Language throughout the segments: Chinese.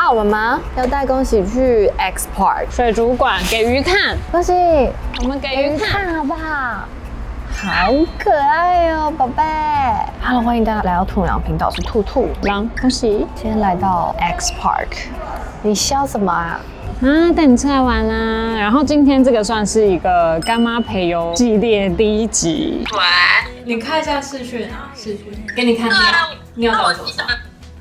我们吗？要带恭喜去 X Park 水族馆给鱼看， 恭喜！ 我们给鱼看好不好？好可爱哦，宝贝 ！Hello， 欢迎大家来到兔娘频道，是兔兔狼，恭喜！ 今天来到 X Park， 你笑什么啊？ 带你出来玩啦。然后今天这个算是一个干妈陪游系列第1集。 喂，你看一下视讯啊，视讯，给你看尿到我手上。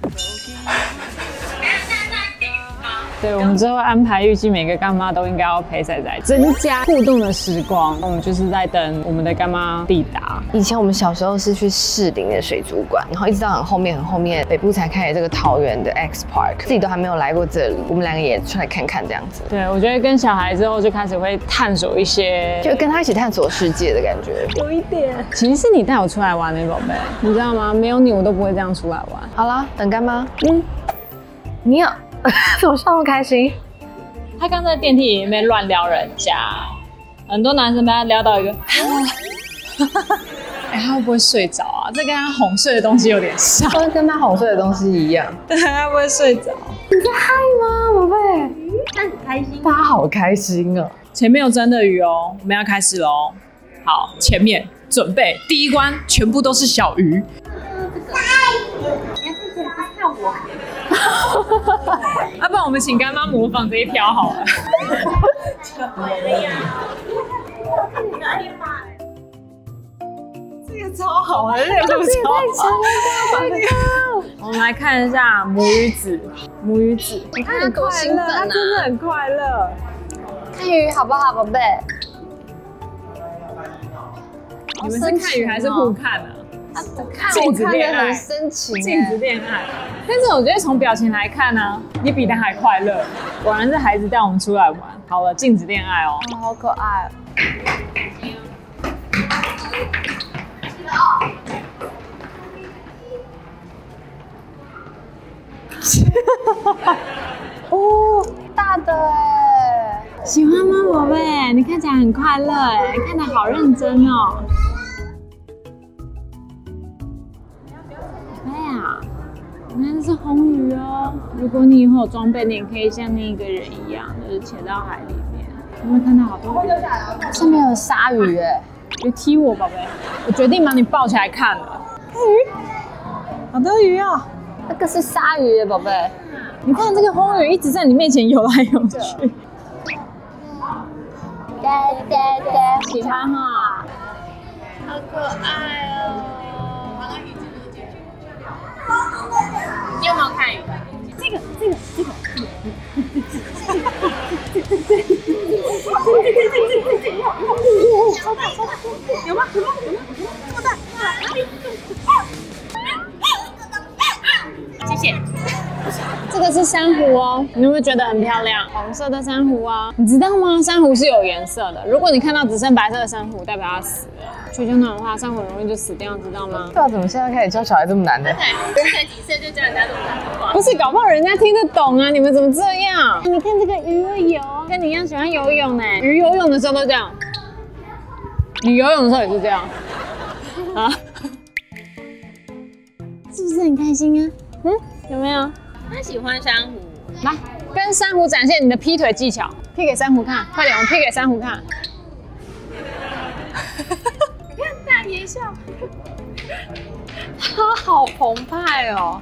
对，我们之后安排，预计每个干妈都应该要陪仔仔，增加互动的时光。我们就是在等我们的干妈抵达。 以前我们小时候是去士林的水族馆，然后一直到很后面北部才开始这个桃园的 X Park， 自己都还没有来过这里，我们两个也出来看看这样子。 对，我觉得跟小孩之后就开始会探索一些， 就跟他一起探索世界的感觉， 有一点。其实是你带我出来玩的，宝贝，你知道吗？没有你我都不会这样出来玩。 好啦，等干妈。你好。怎么笑那么开心？ 他刚在电梯里面乱撩人家，很多男生被他撩到一个，他会不会睡着啊？这跟他哄睡的东西有点像， 跟他哄睡的东西一样。 对，他不会睡着。 你在嗨吗，宝贝？ 他很开心， 他好开心哦。 前面有真的鱼哦，我们要开始喽。好，前面准备第一关，全部都是小鱼。要不然我们请干妈模仿这一条好了。这个超好的，这个超好。我们来看一下母鱼子，你看他多兴奋啊！他真的很快乐。 看鱼好不好，宝贝？ 你们是看鱼还是互看啊？ 镜子恋爱很深情， 镜子恋爱。但是我觉得从表情来看呢，你比他还快乐。果然是孩子带我们出来玩。好了，镜子恋爱哦， 好可爱哦，大的哎， 喜欢吗，宝贝？你看起来很快乐哎，看得好认真哦。那是红鱼哦。如果你以后有装备，你也可以像那个人一样，就是潜到海里面。有没有看到好多鱼？ 上面有鲨鱼哎！ 别踢我，宝贝！我决定把你抱起来看了。看鱼，好多鱼哦！ 那个是鲨鱼耶，宝贝。 你看这个红鱼一直在你面前游来游去。喜欢哈？ 好可爱哦。你有没有看鱼？这个。有吗？这么大，谢谢。 这个是珊瑚哦，你有没有觉得很漂亮？红色的珊瑚啊，你知道吗？珊瑚是有颜色的。如果你看到只剩白色的珊瑚，代表它死了。去就暖的话，珊瑚很容易就死掉，知道吗？ 对啊，怎么现在开始教小孩这么难的？ 才几岁就教人家这么难的话？ 不是，搞不好人家听得懂啊！你们怎么这样？你看这个鱼会游，跟你一样喜欢游泳呢。鱼游泳的时候都这样，你游泳的时候也是这样啊？是不是很开心啊？有没有？ 他喜欢珊瑚， 来跟珊瑚展现你的劈腿技巧，劈给珊瑚看，快点，我们劈给珊瑚看。 你看大爷笑， 他好澎湃哦！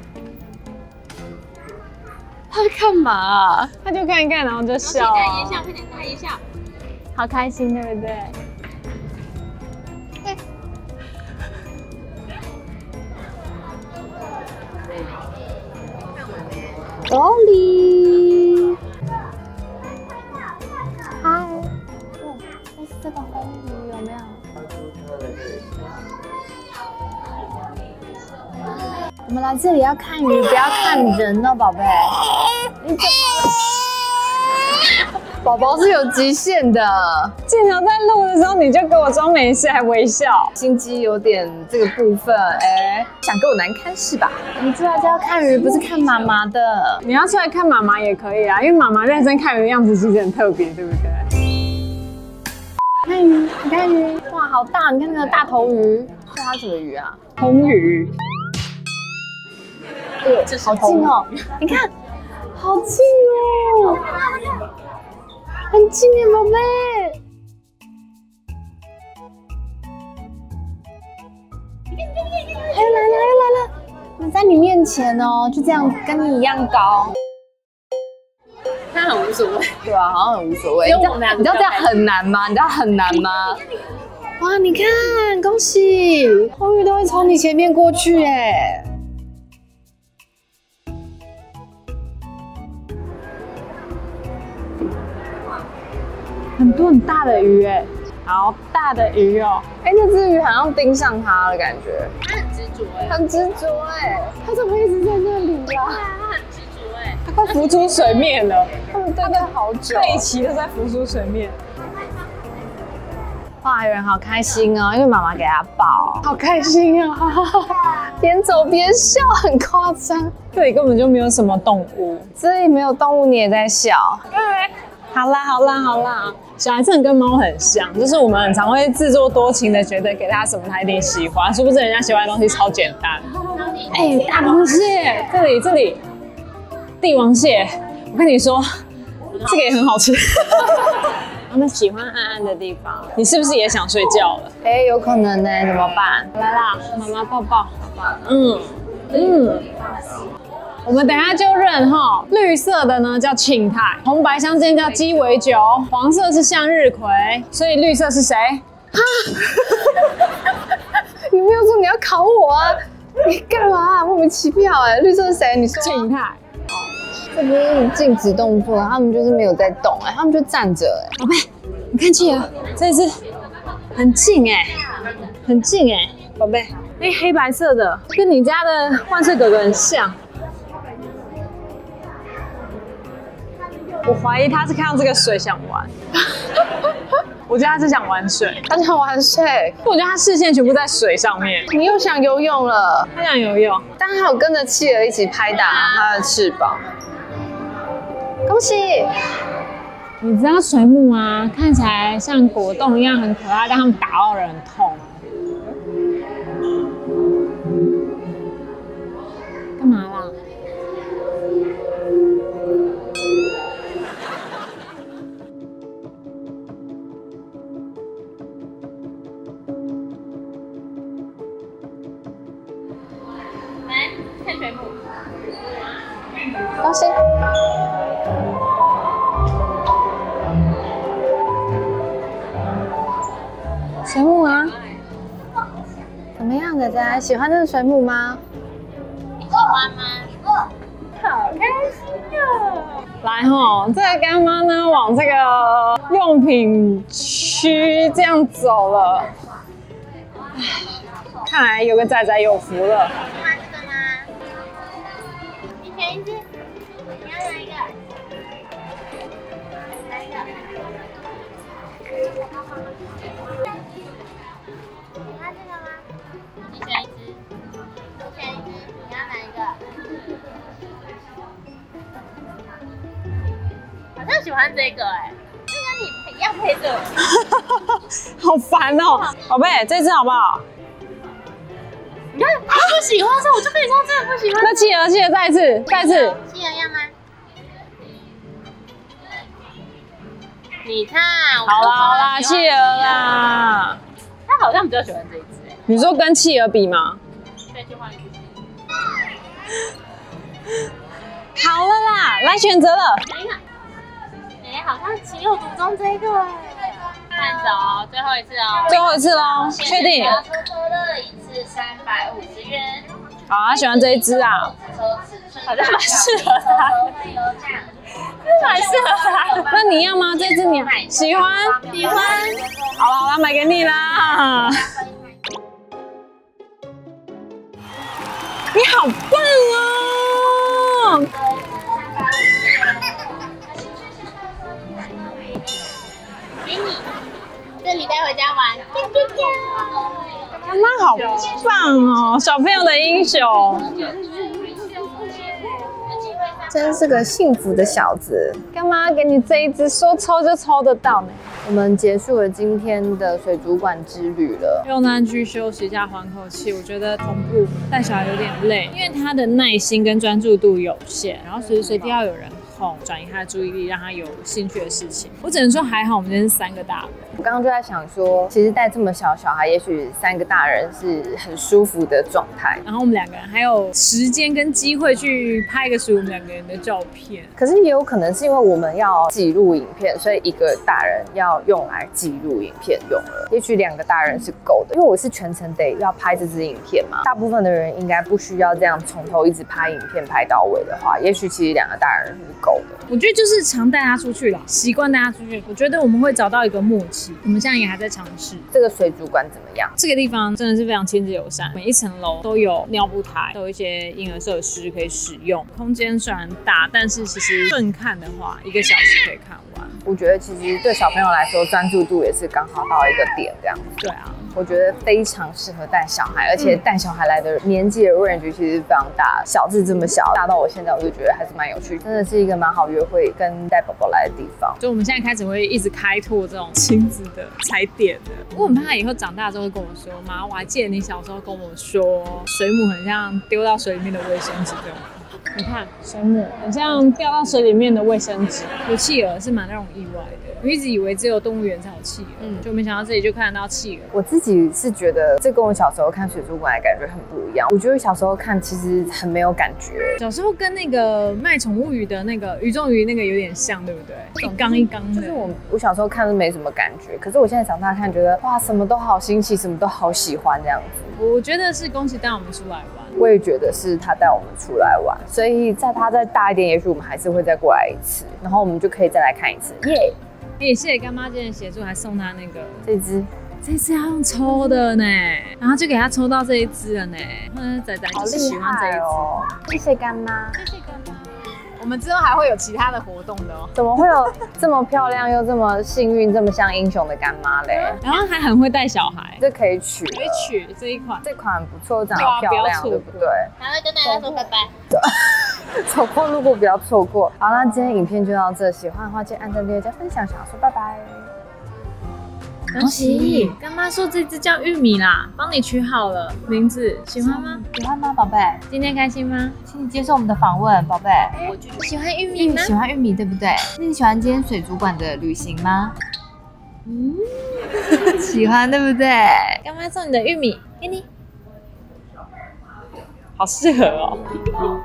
他在干嘛啊？ 他就看一看，然后就笑。 大爷笑，快点，大爷笑， 好开心，对不对？ 玻璃，嗨，这个红鱼有没有？我们来这里要看鱼，不要看人哦，宝贝。你怎么？宝宝是有极限的。 镜头在录的时候，你就给我装没事，还微笑， 心机有点这个部分，想给我难堪是吧？你出来就要看鱼，不是看妈妈的。 你要出来看妈妈也可以啊，因为妈妈认真看鱼的样子其实很特别，对不对？ 看鱼，你看鱼，哇，好大！你看那个大头鱼，这它什么鱼啊？ 红鱼。 好近哦！你看， 好近哦，很近耶，宝贝。还有来了，还有来了，我在你面前哦，就这样跟你一样高。 他很无所谓， 对啊，好像很无所谓。你知道这样很难吗？你知道很难吗？哇，你看，恭喜，红宇都会从你前面过去哎。 很多很大的鱼哎，好大的鱼哦！ 哎，那只鱼好像盯上它的感觉。 它很执着哎， 很执着哎，它怎么一直在那里呀？ 它很执着哎，它快浮出水面了。 他们对待好久， 背鳍都在浮出水面。 花园好开心哦，因为妈妈给它抱，好开心啊！边走边笑，很夸张。 这里根本就没有什么动物， 这里没有动物，你也在笑。 对，好啦好啦好啦，小孩真的跟猫很像，就是我们很常会自作多情的觉得给他什么他一定喜欢，殊不知人家喜欢的东西超简单。哎，大螃蟹，这里，帝王蟹，我跟你说，这个也很好吃。他们喜欢暗暗的地方，你是不是也想睡觉了？ 哎，有可能呢，怎么办？ 来啦，妈妈抱抱。我们等一下就认哈，绿色的呢叫庆泰，红白相间叫鸡尾酒，黄色是向日葵，所以绿色是谁？ 你没有说你要考我啊？你干嘛？莫名其妙哎！绿色是谁？你说庆泰。 这不是静止动作，他们就是没有在动哎，他们就站着哎。 宝贝，你看企鹅，这一只很近哎，很近哎，宝贝，哎，黑白色的，跟你家的万岁哥哥很像。我怀疑他是看到这个水想玩，我觉得他是想玩水， 他想玩水， 我觉得他视线全部在水上面。 你又想游泳了， 他想游泳， 但他有跟着企鹅一起拍打他的翅膀。恭喜！ 你知道水母啊，看起来像果冻一样很可爱，但它们打到人很痛。干嘛啦？ 来看水母。 恭喜！水母啊，怎么样，仔仔喜欢这个水母吗？ 你喜欢吗？好开心哦！ 来吼，这个干妈呢往这个用品区这样走了，看来有个仔仔有福了。 喜欢这个吗？你选一只，你要哪一个？哪一个？喜欢这个吗？你选一只，我选一只，你要哪一个？好像喜欢这个哎，就跟你一样配色。 好烦哦，宝贝，这只好不好？ 你看，他不喜欢，所以我就跟你说真的不喜欢。 那企鹅，再一次，再一次。 企鹅要吗？你看， 好啦好啦，企鹅啦。 他好像比较喜欢这一只哎。 你说跟企鹅比吗？ 再去换一只。 好了啦，来选择了。 哎，好像情有独钟这个哎。看着，最后一次哦。 最后一次喽，确定？ 可口可乐一次350元。 好，他喜欢这一只啊。 好像蛮适合他的。蛮适合他的。 那你要吗？这只你喜欢？ 喜欢。 好了好了，买给你啦。你好棒哦！ 给你，这里带回家玩。 妈妈好棒哦，小朋友的英雄。 真是个幸福的小子。 干妈给你这一只，说抽就抽得到呢。 我们结束了今天的水族馆之旅了， 用餐区休息一下，缓口气。我觉得同步带小孩有点累，因为他的耐心跟专注度有限，然后随时随地要有人哄，转移他的注意力，让他有兴趣的事情。我只能说还好，我们今天是3个大人。 我刚刚就在想说，其实带这么小小孩，也许3个大人是很舒服的状态。 然后我们2个人还有时间跟机会去拍一个属于我们2个人的照片。 可是也有可能是因为我们要记录影片，所以1个大人要用来记录影片用了。也许2个大人是够的，因为我是全程得要拍这支影片嘛。大部分的人应该不需要这样从头一直拍影片拍到尾的话，也许其实2个大人是够的。 我觉得就是常带他出去啦，习惯带他出去。我觉得我们会找到一个默契。我们现在也还在尝试。 这个水族馆怎么样？ 这个地方真的是非常亲子友善，每一层楼都有尿布台，都有一些婴儿设施可以使用。空间虽然大，但是其实顺看的话，1个小时可以看完。 我觉得其实对小朋友来说，专注度也是刚好到一个点这样子。 对啊。 我觉得非常适合带小孩，而且带小孩来的年纪的 range 其实非常大，小至这么小，大到我现在我就觉得还是蛮有趣，真的是一个蛮好约会跟带宝宝来的地方。 就我们现在开始会一直开拓这种亲子的踩点的，我很怕他以后长大之后会跟我说，妈，我还记得你小时候跟我说，水母很像丢到水里面的卫生纸这种。你看水母很像掉到水里面的卫生纸，有企鹅是蛮让我意外的。我一直以为只有动物园才有企鹅，就没想到这里就看得到企鹅。 我自己是觉得这跟我小时候看水族馆的感觉很不一样。我觉得小时候看其实很没有感觉， 小时候跟那个卖宠物鱼的那个鱼中鱼那个有点像，对不对？一缸一缸的。 就是我小时候看是没什么感觉，可是我现在长大看觉得哇，什么都好新奇，什么都好喜欢这样子。 我觉得是恭喜带我们出来玩。 我也觉得是他带我们出来玩，所以在他再大一点，也许我们还是会再过来一次，然后我们就可以再来看一次，耶！ 也谢谢干妈今天协助，还送他那个这只要用抽的呢，然后就给他抽到这一只了呢。仔仔就是喜欢这一只哦，谢谢干妈， 谢谢干妈。我们之后还会有其他的活动的哦。 怎么会有这么漂亮又这么幸运、这么像英雄的干妈嘞？ 然后还很会带小孩， 这可以取， 可以取这一款， 这款不错，长得漂亮，对不对？ 然后跟大家说拜拜。 走过路过不要错过。好，那今天影片就到这，喜欢的话记得按赞、订阅、加分享，想要说拜拜。 恭喜！干妈说这只叫玉米啦，帮你取好了名字，喜欢吗？ 喜欢吗，宝贝？ 今天开心吗？ 请你接受我们的访问，宝贝。 喜欢玉米吗？ 喜欢玉米，对不对？那你喜欢今天水族馆的旅行吗？喜欢，对不对？ 干妈送你的玉米，给你。好适合哦。